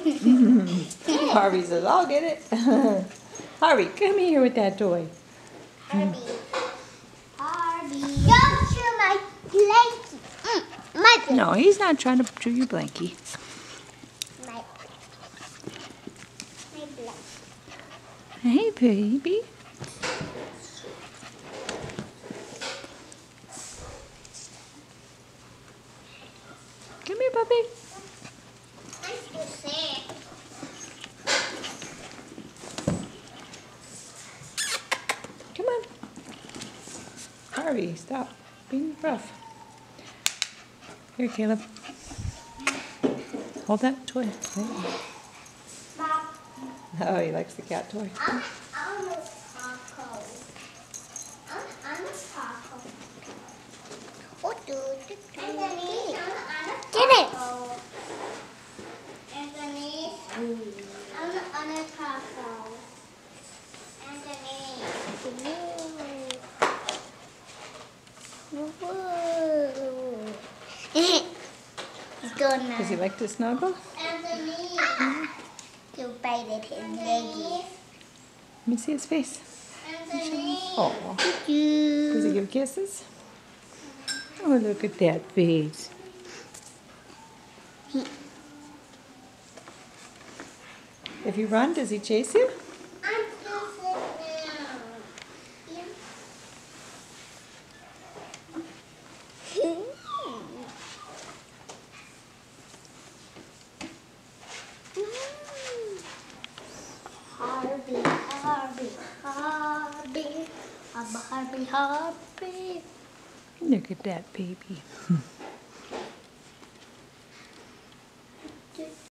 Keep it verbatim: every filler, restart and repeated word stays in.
Harvey says, I'll get it. Harvey, come here with that toy. Harvey. Harvey. Don't chew my blankie. Mm, my blankie. No, he's not trying to chew your blankie. My, my blankie. Hey, baby. Come here, puppy. I'm still sick. Come on. Harvey, stop being rough. Here, Caleb. Hold that toy. There you go. Mom, Oh, he likes the cat toy. I'm, I'm a taco. I'm, I'm a taco. Oh, do, do, do. Anthony, I'm, I'm a taco. Get it. Anthony, I'm, I'm a taco. Anthony. Whoa. He's gonna. Does he like to snuggle? Anthony. You bited his leggy. Let me see his face. Anthony. Oh. Does he give kisses? Oh, look at that face. If you run, does he chase you? I'm still sick now. Harvey, Harvey, Harvey, Harvey, Harvey. Look at that baby.